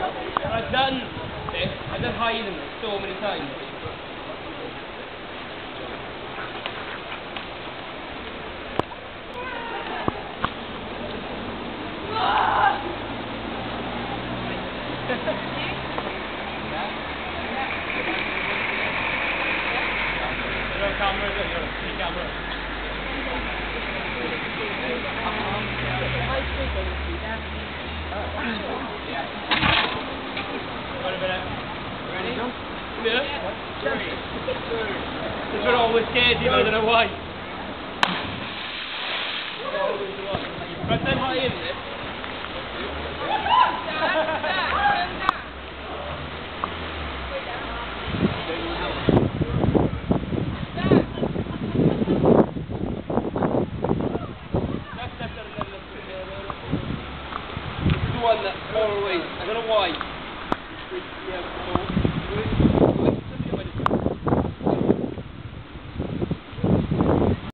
I've done this, I've done higher than this so many times. Camera, camera. Ready? Yeah? 3, 2. We're always scared, you know, I don't know why. Right, then high in this. One that always, I don't know why.